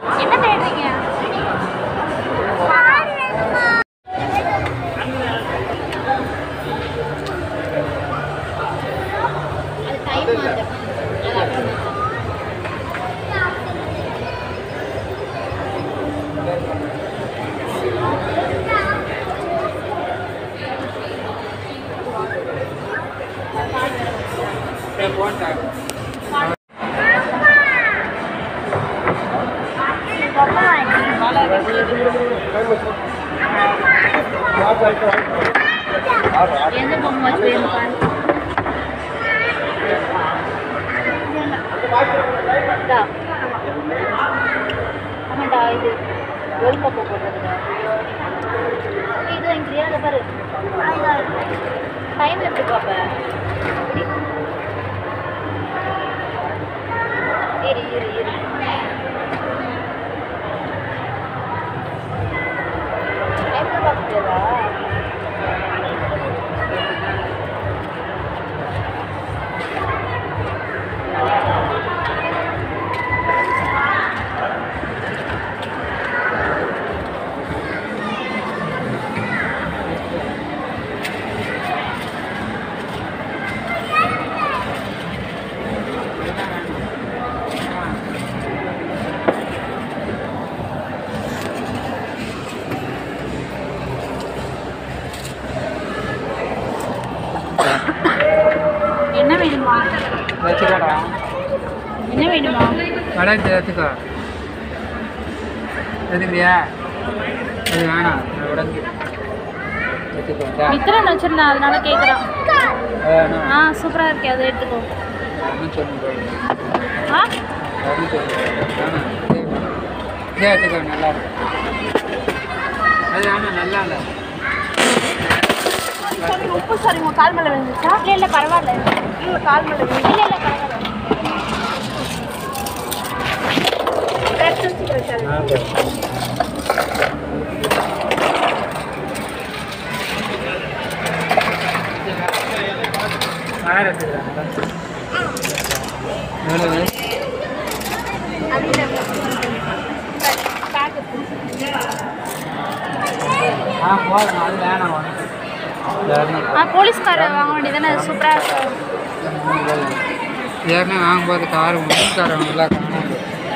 என்ன தேடுறீங்க? அது டைம் ஆகுது. எந்த பொம்மை வச்சு வேணும் ஆமாண்டா இது ஒழுங்கப்போ போடுறதுடா இது எங்கிறியா அதை பாரு டைம் எப்படி பார்ப்ப இரு இரு இரு டைம் பார்க்க முடியாதா என்ன வேணுமா என்ன வேணுமா வடக்கு எடுத்துக்கோ எடுக்கிறியா அது வேணாம் உடம்பு மித்திரன் வச்சிருந்தேன் அதனால கேட்குறான் ஆ சூப்பராக இருக்கே அதை எடுத்துக்கோ ஆ இதே எடுத்துக்கோ நல்லா இருக்கும் அது வேணாம் நல்லா இல்லை உப்பு சாரி உங்கள் கால் மேலே விழுந்துச்சா இல்லை இல்லை பரவாயில்ல இல்லை கால் மேலே இல்லை இல்லை பரவாயில்ல போலீஸ்கார வாங்க வேண்டியதானே சூப்பராக இருக்கும் ஏன்னா வாங்கும்போது கார் போலீஸ்காரன் நல்லா காணும்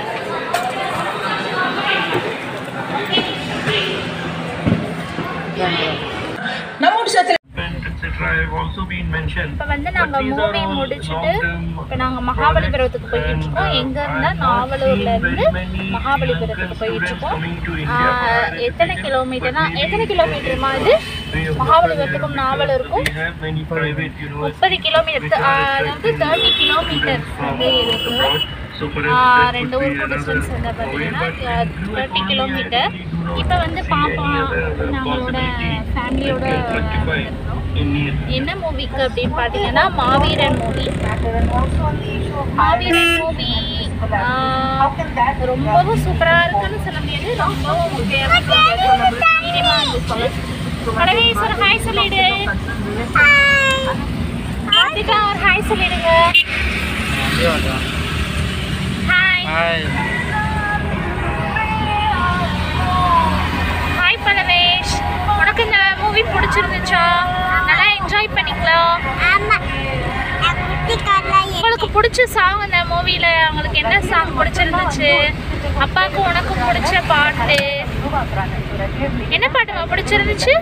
இப்போ வந்து நாங்கள் மூவி முடிச்சுட்டு இப்போ நாங்கள் மகாபலிபுரத்துக்கு போய்கிட்டு இருக்கோம். எங்கேருந்தா நாவலூர்லேருந்து மகாபலிபுரத்துக்கு போய்கிட்டு இருக்கோம். எத்தனை கிலோமீட்டர்மா இது மகாபலிபுரத்துக்கும் நாவலூருக்கும் 30 கிலோமீட்டர், அதாவது 30 கிலோமீட்டர் இருக்குது. ரெண்டு ஊருக்கும் டிஸ்டன்ஸ் வந்து பார்த்தீங்கன்னா 30 கிலோமீட்டர். இப்போ வந்து பாப்போம் நம்மளோட ஃபேமிலியோட என்ன மூவிக்கு அப்படின்னு பார்த்தீங்கன்னா மாவீரன் மூவி ரொம்பவும் சூப்பராக இருக்குன்னு சொல்ல முடியாது, ரொம்பவும் மீடியமாக இருந்துச்சு. கடவேஸ் ஒரு ஹாய் சொல்லிடு, கார்த்திகா ஒரு ஹாய் சொல்லிடுங்க. ஹாய் ஹாய் பலவேஷ், உனக்கு இந்த மூவி பிடிச்சிருந்துச்சா? நல்லா என்ஜாய் பண்ணிக்கலாம். உங்களுக்கு பிடிச்ச சாங் இந்த மூவியில் உங்களுக்கு என்ன சாங் பிடிச்சிருந்துச்சு? அப்பாவுக்கு உனக்கும் பிடிச்ச பாட்டு என்ன பாட்டுமா பிடிச்சிருந்துச்சு?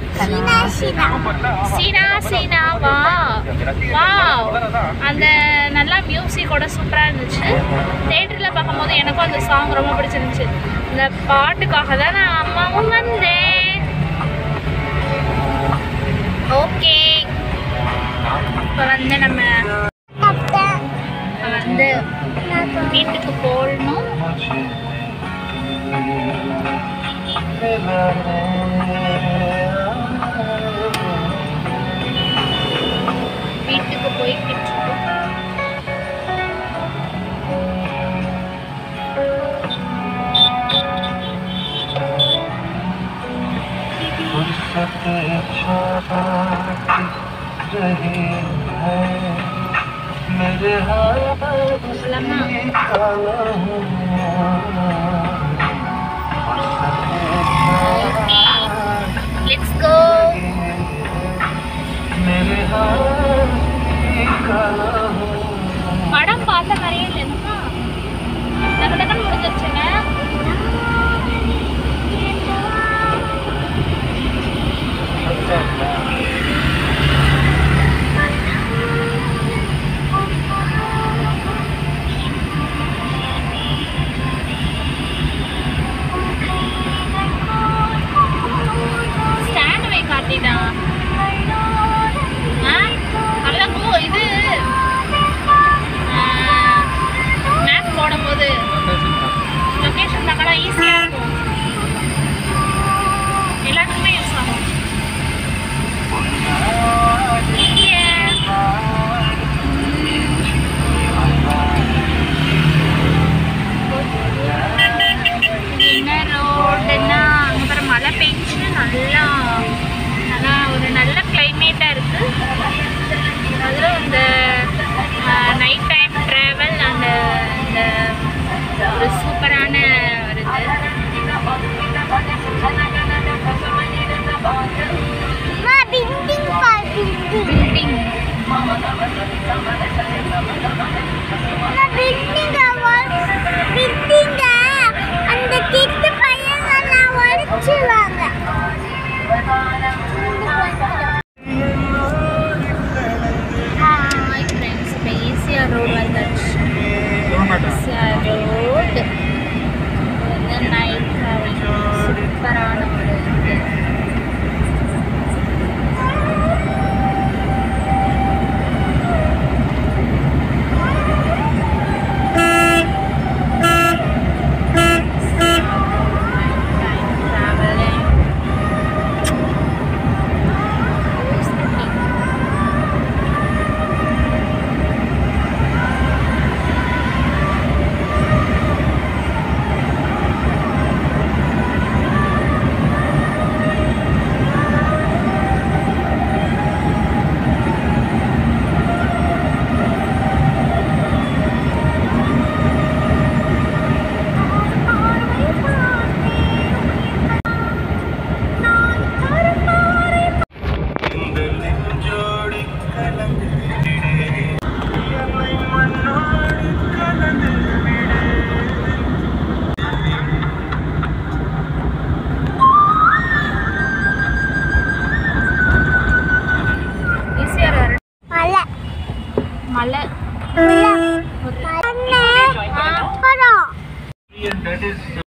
சீனா சீனா வா வா, அந்த நல்லா மியூசிக்கோட சூப்பராக இருந்துச்சு. தேட்டரில் பார்க்கும்போது எனக்கும் அந்த சாங் ரொம்ப பிடிச்சிருந்துச்சு. இந்த பாட்டுக்காக தான் நான் அம்மாவும் வந்தேன். ஓகே, இப்போ வந்து நம்ம வந்து வீட்டுக்கு போகணும். வீட்டுக்கு போய்கிட்டு go. படம் பார்த்த மாதிரியே இல்லைன்னா டக்கு டக்குன்னு முடிஞ்சிருச்சுங்க. ஸ்டாண்ட் வை காட்டிட்டான். அல்ல இது மேப் போடும்போது லொக்கேஷன் பார்க்கலாம் ஈஸியாக இருக்கும். எல்லாத்துக்குமே யூஸ் ஆகும். என்ன ரோடுன்னா அங்கே பாரு மழை பெஞ்சு நல்லா நல்லா ஒரு நல்ல கிளைமேட்டாக இருக்குது. அதில் இந்த நைட் டைம் ட்ராவல் அந்த இந்த ஒரு சூப்பரான ஒரு ரோடு வந்தாச்சு. ரோடு நைட் ட்ராவல் சூப்பரான ஒரு இது. மலை